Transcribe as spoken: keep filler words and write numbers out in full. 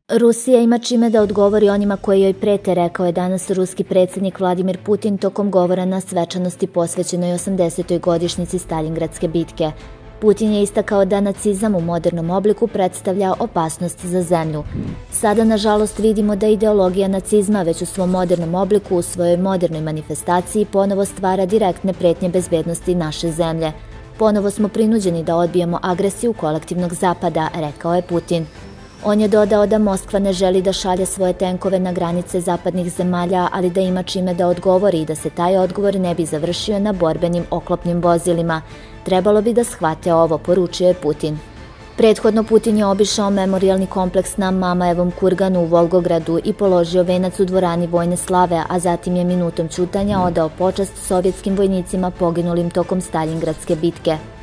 Rusija ima čime da odgovori onima koji joj prete, rekao je danas ruski predsjednik Vladimir Putin tokom govora na svečanosti posvećenoj osamdesetoj godišnjici Staljingradske bitke. Putin je istakao da nacizam u modernom obliku predstavlja opasnost za zemlju. Sada, nažalost, vidimo da ideologija nacizma već u svom modernom obliku, u svojoj modernoj manifestaciji, ponovo stvara direktne pretnje bezbednosti naše zemlje. Ponovo smo prinuđeni da odbijemo agresiju kolektivnog zapada, rekao je Putin. On je dodao da Moskva ne želi da šalje svoje tenkove na granice zapadnih zemalja, ali da ima čime da odgovori i da se taj odgovor ne bi završio na borbenim oklopnim vozilima. Trebalo bi da shvate ovo, poručio je Putin. Prethodno Putin je obišao memorijalni kompleks na Mamajevom kurganu u Volgogradu i položio venac u dvorani Vojne slave, a zatim je minutom ćutanja odao počast sovjetskim vojnicima poginulim tokom Staljingradske bitke.